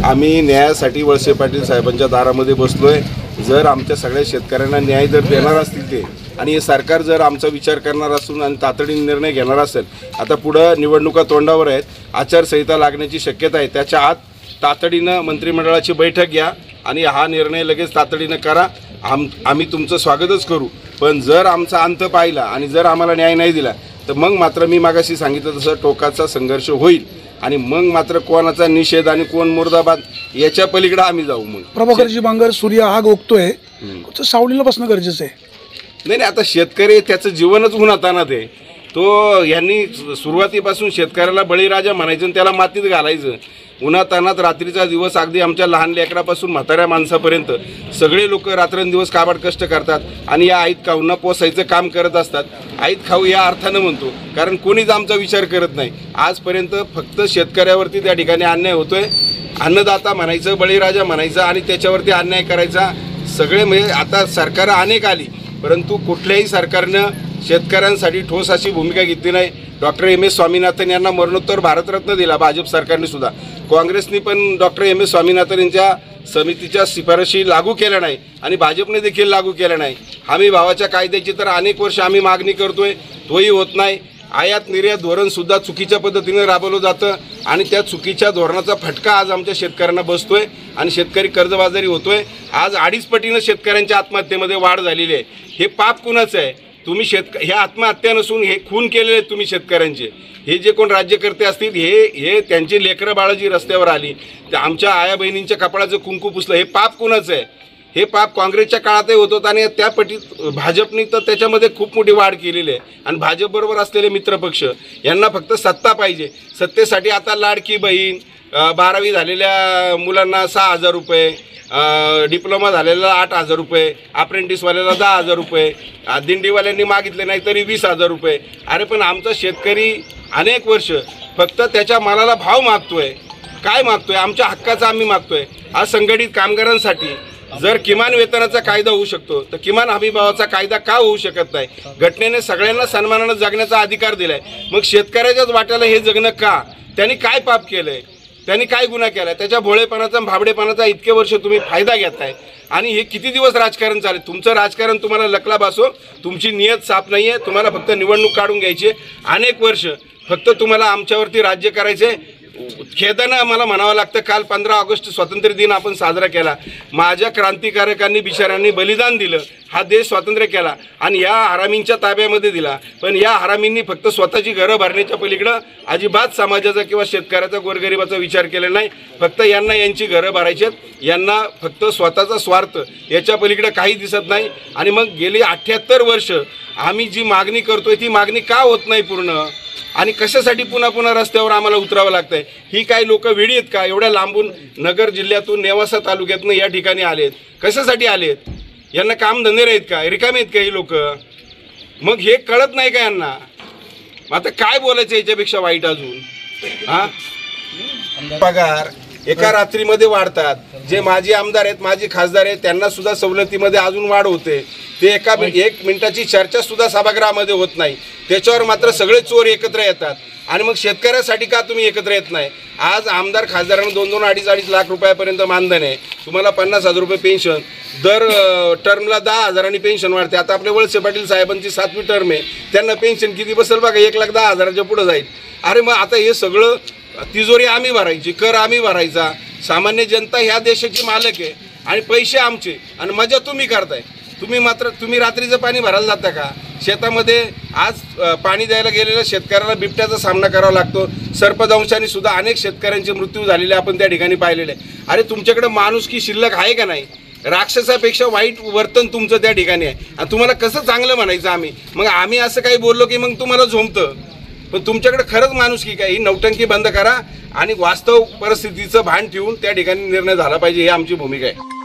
आम्ही न्यायासाठी वळसे पाटील साहेबांच्या दारामध्ये बसलोय। जर आमच्या सगळ्या शेतकऱ्यांना न्याय जर देणार असतील ते आणि हे सरकार जर आमचा विचार करणार असून आणि तातडीने निर्णय घेणार असेल, आता पुढं निवडणुका तोंडावर आहेत, आचारसंहिता लागण्याची शक्यता आहे, त्याच्या आत तातडीनं मंत्रिमंडळाची बैठक घ्या आणि हा निर्णय लगेच तातडीनं करा। आम्ही तुमचं स्वागतच करू। पण जर आमचा अंत पाहिला आणि जर आम्हाला न्याय नाही दिला तर मग मात्र मी मागाशी सांगितलं तसं टोकाचा संघर्ष होईल आणि मग मात्र कोणाचा निषेध आणि कोण मुर्दाबाद याच्या पलीकडे आम्ही जाऊ। मग प्रभाकरजी बांगर सूर्य आग ओकतोय, सावलीला बसणं गरजेचं आहे। नाही, आता शेतकरी त्याचं जीवनच उन्हातान्हात आहे। तो यांनी सुरुवातीपासून शेतकऱ्याला बळीराजा म्हणायचं आणि त्याला मातीत घालायचं। उन्हातान्हात रात्रीचा दिवस, अगदी आमच्या लहान लेकरापासून म्हाताऱ्या माणसापर्यंत सगळे लोक रात्रंदिवस काबाड कष्ट करतात आणि या आईत खाऊंना पोसायचं काम करत असतात। आईत खाऊ या अर्थानं म्हणतो, कारण कोणीच आमचा विचार करत नाही। आजपर्यंत फक्त शेतकऱ्यावरती त्या ठिकाणी अन्याय होतोय। अन्नदाता म्हणायचं, बळीराजा म्हणायचं आणि त्याच्यावरती अन्याय करायचा। सगळे म्हणजे आता सरकार अनेक आली, परंतु कुठल्याही सरकारनं शेतकऱ्यांसाठी ठोस अशी भूमिका घेतली नाही। डॉक्टर एम एस स्वामीनाथन यांना मरणोत्तर भारतरत्न दिला भाजप सरकारने सुद्धा। काँग्रेसने पण डॉक्टर एम एस स्वामीनाथन यांच्या समितीच्या शिफारशी लागू केल्या नाही आणि भाजपने देखील लागू केल्या नाही। हमी भावाच्या कायद्याची तर अनेक वर्ष आम्ही मागणी करतोय, तोही होत नाही। आयात निर्यात धोरण सुद्धा चुकीच्या पद्धतीने राबवलं जातं आणि त्या चुकीच्या धोरणाचा फटका आज आमच्या शेतकऱ्यांना बसतोय आणि शेतकरी कर्जबाजारी होतोय। आज 2.5 पटीनं शेतकऱ्यांच्या आत्महत्येमध्ये वाढ झालेली आहे। हे पाप कुणाचं आहे? तुम्ही हे आत्महत्या नसून हे खून केलेले आहेत तुम्ही शेतकऱ्यांचे। हे जे कोण राज्यकर्ते असतील हे त्यांची लेकरं बाळं जी रस्त्यावर आली, त्या आमच्या आया बहिणींच्या कपाळाचं कुंकू पुसलं, हे पाप कुणाचं आहे? हे पाप काँग्रेसच्या काळातही होत होतं आणि त्या पटीत भाजपने तर त्याच्यामध्ये खूप मोठी वाढ केलेली आहे। आणि भाजपबरोबर असलेले मित्रपक्ष यांना फक्त सत्ता पाहिजे। सत्तेसाठी आता लाडकी बहीण, 12वी झालेल्या मुलांना 6,000 रुपये, डिप्लोमा झालेला 8,000 रुपये, अप्रेंटिसवाल्याला 10,000 रुपये, दिंडीवाल्यांनी मागितले नाही तरी 20,000 रुपये। अरे पण आमचा शेतकरी अनेक वर्ष फक्त त्याच्या मालाला भाव मागतोय। काय मागतोय? आमच्या हक्काचा आम्ही मागतोय। आज संघटित कामगारांसाठी जर किमान वेतनाचा कायदा होऊ शकतो तर किमान हमीभावाचा कायदा का होऊ शकत नाही? घटनेने सगळ्यांना सन्मानाने जगण्याचा अधिकार दिलाय, मग शेतकऱ्याच्याच वाट्याला हे जगणं का? त्यांनी काय पाप केलंय? त्यांनी काय गुन्हा केला? त्याच्या भोळेपणाचा भाबडेपणाचा इतके वर्ष तुम्ही फायदा घेताय आणि हे किती दिवस राजकारण चालेल? तुमचं राजकारण तुम्हाला लकला बासो, तुमची नियत साफ नाही आहे। तुम्हाला फक्त निवडणूक काढून घ्यायची, अनेक वर्ष फक्त तुम्हाला आमच्यावरती राज्य करायचे। खेदानं आम्हाला म्हणावं लागतं, काल 15 ऑगस्ट स्वातंत्र्य दिन आपण साजरा केला। माझ्या क्रांतिकारकांनी बिचाऱ्यांनी बलिदान दिलं, हा देश स्वातंत्र्य केला आणि या हरामींच्या ताब्यामध्ये दिला। पण या हरामींनी फक्त स्वतःची घरं भरण्याच्या पलीकडं अजिबात समाजाचा किंवा शेतकऱ्याचा गोरगरिबाचा विचार केला नाही। फक्त यांना यांची घरं भरायची आहेत, यांना फक्त स्वतःचा स्वार्थ, याच्या पलीकडं काही दिसत नाही। आणि मग गेली 78 वर्ष आम्ही जी मागणी करतोय ती मागणी का होत नाही पूर्ण? आणि कशासाठी पुन्हा पुन्हा रस्त्यावर आम्हाला उतरावं लागतंय? ही काही लोक वेडी आहेत का? एवढ्या लांबून नगर जिल्ह्यातून नेवासा तालुक्यातून या ठिकाणी आलेत, कशासाठी आलेत? यांना कामधंदे नाहीत का? रिकामे आहेत का ही लोक? मग हे कळत नाही का यांना? आता काय बोलायचं याच्यापेक्षा वाईट अजून? पगार एका रात्रीमध्ये वाढतात। जे माजी आमदार आहेत, माजी खासदार आहेत, त्यांना सुद्धा सवलतीमध्ये अजून वाढ होते। ते 1 मिनिटाची चर्चा सुद्धा सभागृहामध्ये होत नाही, त्याच्यावर मात्र सगळे चोर एकत्र येतात। आणि मग शेतकऱ्यासाठी का तुम्ही एकत्र येत नाही? आज आमदार खासदारांना 2-2, 2.5 लाख रुपयापर्यंत मानधन आहे, तुम्हाला 50,000 रुपये पेन्शन, दर टर्मला 10,000 पेन्शन वाढते। आता आपले वळसे पाटील साहेबांची 7वी टर्म आहे, त्यांना पेन्शन किती बसेल बघा, 1,10,000च्या पुढे जाईल। अरे मग आता हे सगळं तिजोरी आम्ही भरायची, कर आम्ही भरायचा, सामान्य जनता ह्या देशाची मालक आहे आणि पैसे आमचे आणि मजा तुम्ही करताय। तुम्ही रात्रीचं पाणी भरायला जाता का? शेतामध्ये आज पाणी द्यायला गेलेल्या शेतकऱ्याला बिबट्याचा सामना करावा लागतो। सर्पदंशाने सुद्धा अनेक शेतकऱ्यांचे मृत्यू झालेले आपण त्या ठिकाणी पाहिलेले आहे। अरे तुमच्याकडे माणुसकी शिल्लक आहे का नाही? राक्षसापेक्षा वाईट वर्तन तुमचं त्या ठिकाणी आहे आणि तुम्हाला कसं चांगलं म्हणायचं आम्ही? मग आम्ही असं काही बोललो की मग तुम्हाला झोंबतं, पण तुमच्याकडे खरंच माणुसकी काय? ही नौटंकी बंद करा आणि वास्तव परिस्थितीचं भान ठेवून त्या ठिकाणी निर्णय झाला पाहिजे, ही आमची भूमिका आहे।